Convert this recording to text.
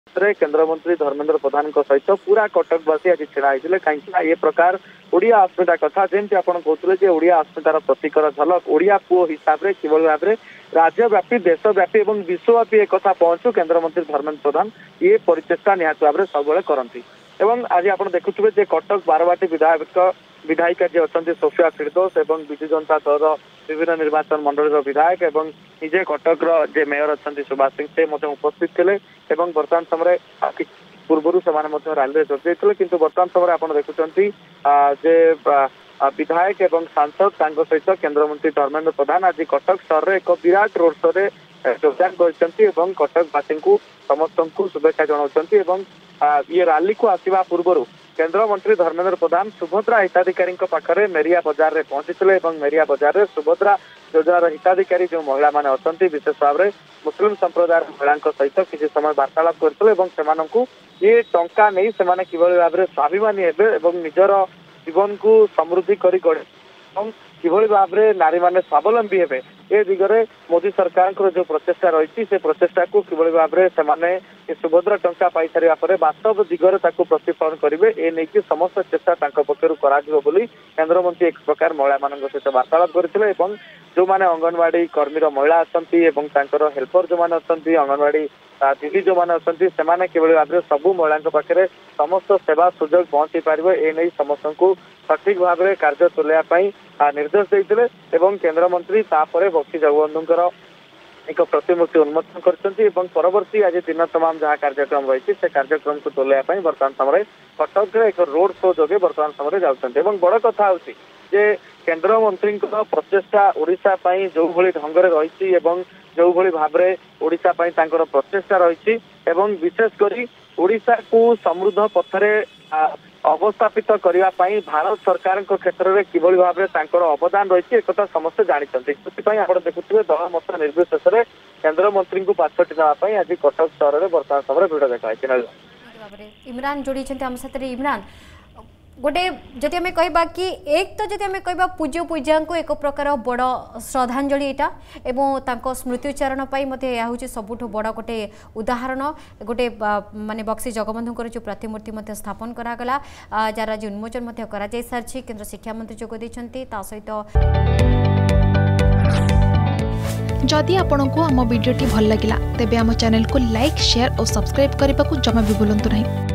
केंद्र मंत्री धर्मेंद्र प्रधान सहित पूरा कटकवासी आज छिड़ा होते कहीं ये प्रकार ओडिया अस्मिता कथा जमी आप कहते ओडिया अस्मितार प्रतीकर झलक ओडिया पुओ हिसाब से किभली भाव में राज्यव्यापी देशव्यापी और विश्वव्यापी एक कथा पहुंचू केन्द्रमंत्री धर्मेंद्र प्रधान ये परिचेषा निहत भाव में सब करती। आज आप देखुए कटक बारवाटी विधायिका जी अच्छा सोफिया फिरदौस और विजु जनता दल विभिन्न निर्वाचन मंडल विधायक और निजे कटक जे मेयर अच्छा सुभाष सिंह से उपस्थित थे वर्तमान समय पूर्व से रैली जोड़ किंतु वर्तमान समय आप देखुं विधायक और सांसद सहित केन्द्रमंत्री धर्मेंद्र प्रधान आज कटक सहर में एक विराट रोड शो रे योगदान कर कटकवासी को समस्त को शुभेच्छा जनाऊँ। ये रैली को आसवा पूर्व केंद्र मंत्री धर्मेंद्र प्रधान सुभद्रा हिताधिकारी पाखे मेरिया बजार में पहुंची मेरिया बजार में सुभद्रा योजनार हिताधिकारी जो महिला माने अछंती विशेष भाव में मुस्लिम संप्रदाय महिला सहित किसी समय वार्तालाप करते ये टंका नहीं से किभली भाव में स्वाभिमानी हेबे और निजर जीवन को समृद्धि करी गढ़े किभली भाव में नारी माने स्वावलंबी हेबे ए दिगरे मोदी सरकार जो प्रचेषा रही से प्रचेषा को किभली भाव में से सुभद्रा टंका पाई सारा पर वास्तव दिगरे प्रतिफलन करेंगे ए नहीं समस्त चेष्टा पक्षर केन्द्रमंत्री एक प्रकार महिला मान सहित वार्तालाप करते जो मैंने अंगनवाड़ी कर्मीर महिला अच्छा हेल्पर जो मैंने अच्छा अंगनवाड़ी दीदी जो मैंने अच्छा से किभली भाव में सबू महिला पाखे समस्त सेवा सुजोग पहुंची पारे ए नहीं समस्त को सठिक भाव में कार्य तुलाइवाई निर्देश देते केन्द्रमंत्री बक्सी जगबंधुंकर एक प्रतिमूर्ति उन्मोचन कर परवर्ती आज दिन तमाम जहाँ कार्यक्रम रही से कार्यक्रम को तुलाइवाई वर्तमान समय कटक एक रोड शो जोगे वर्तमान समय जाऊँच बड़ कथा हूँ केंद्र मंत्री प्रचेषा ओडिशा जो भली ढंग रही जो भली भाव में ओडिशा प्रचेषा रही विशेषकर ओडिशा को समृद्ध पथरे अवस्थापित करने भारत सरकार क्षेत्र में किभली भाव में अवदान रही एक समस्ते जानते आप देखुए दल मत निर्विशेष केंद्र मंत्री को पाछटी नापी आज कटक सहर में वर्तमान समय भिड़ देखा। इमरान जोड़ी आम साथ इमरान गोटे जदि आम कह कि एक तो जदि आम कह पूज्य पूजा को एक प्रकार बड़ श्रद्धांजलि यहाँ स्मृत्युच्चारण यह हूँ सबुठ बड़ गोटे उदाहरण गोटे माने बक्सी जगबंधुकर जो प्रतिमूर्ति स्थापन करागला जार आज उन्मोचन कर सारी केन्द्र शिक्षा मंत्री जोगदे सहित जदि आपंक आम भिडी भल लगा तेब आम चैनल को लाइक शेयर और सब्सक्राइब करने को जमा भी भूलु नहीं।